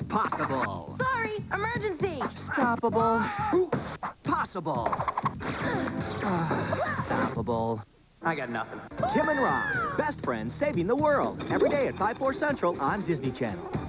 Possible. Sorry, emergency. Stoppable. Possible. Stoppable. I got nothing. Kim and Rob, best friends saving the world. Every day at 5/4 Central on Disney Channel.